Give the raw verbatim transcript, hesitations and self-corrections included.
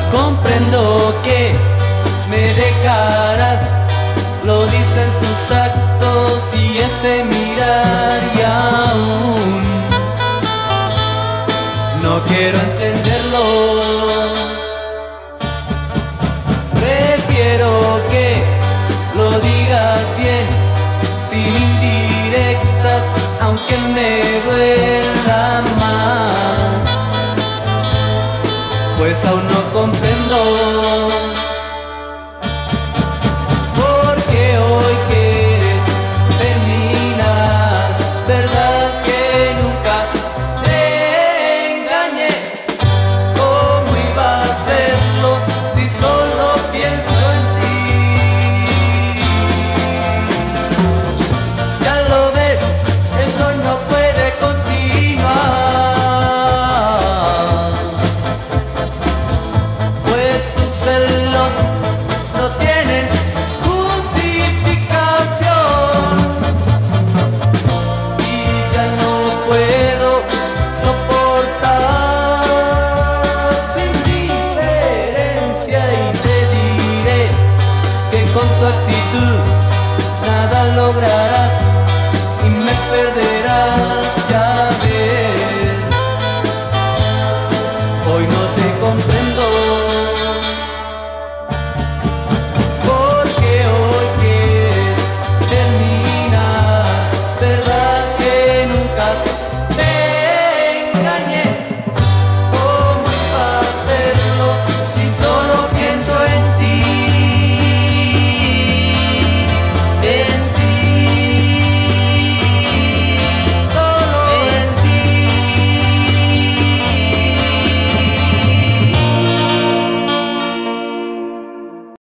Comprendo que me dejarás, lo dicen tus actos y ese mirar, y aún no quiero entenderlo. Prefiero que lo digas bien, sin indirectas, aunque me duela más, pues aún no comprendo por qué hoy quieres terminar. Verdad que nunca te engañé, ¿cómo iba a hacerlo si solo pienso en ti? Ya lo ves, esto no puede continuar, pues tus celos no tienen justificación y ya no puedo soportar tu indiferencia, y te diré que con tu actitud nada lograrás y me perderás. Ya ves, hoy no te comprendo.